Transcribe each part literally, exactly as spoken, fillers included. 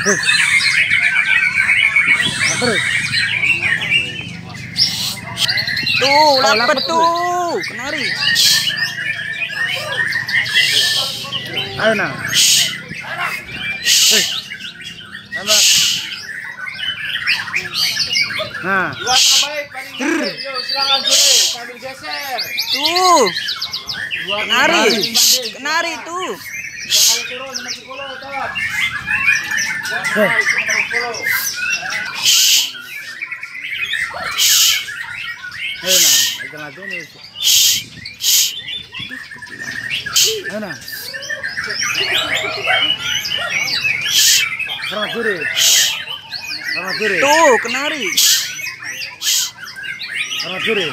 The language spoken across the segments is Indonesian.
Terus. Tuh, lapet tuh. Kenari. Ayo nah. Eh. Tambah. Nah. Dua terbaik paling geser. Yo, silakan Jure, sambil geser. Tuh. Dua Kenari. terbaik, Kenari tuh. tiga kali turun nomor sepuluh, Tot. Eh. Nomor sepuluh. Ayo nah, ikan lagi ini. Ayo nah. Selamat sore. Selamat sore. Tuh, kenari. Selamat sore.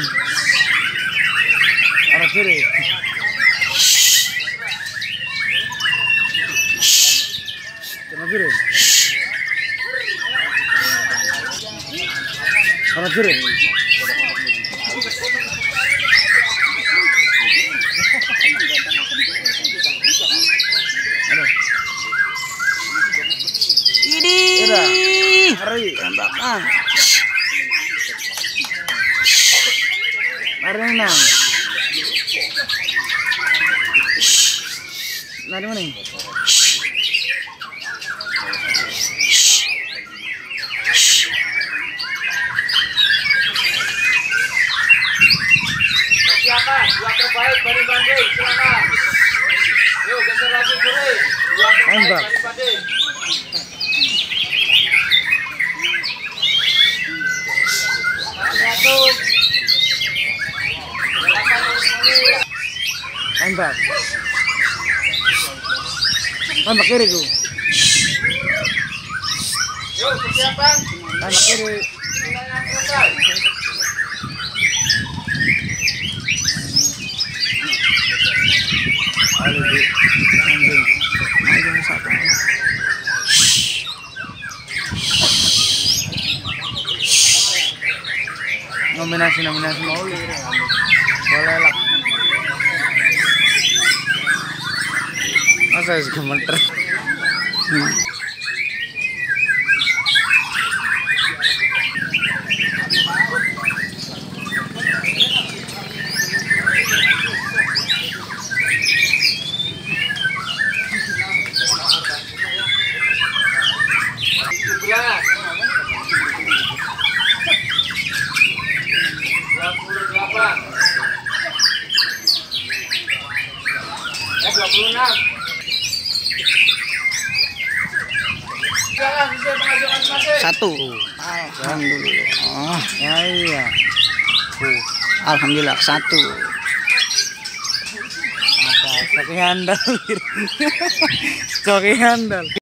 Selamat sore. Selamat sore. Selamat sore. Aduh. Ini. Mari. Tembakan. Mari nang. Nari mana? Persiapan, dua terbaik Bani Banding, silakan. Yuk, geser lagi Jure. Dua terbaik Tembak. Bani Banding. Satu. Tembak. Tembak kiri ku. Yuk, persiapan. Tembak kiri. Wilayah selesai. Ayo bu. Anjing. Ayo satu. Nominasi nominasi mau boleh lah. Masa sih gemeter. Hmm. tujuh belas. dua puluh delapan. Eh, dua puluh enam. Silakan sesuai pengajuan masing-masing. Satu. Alhamdulillah. Ya iya. Alhamdulillah satu. Apa? Coki handal. Coki handal.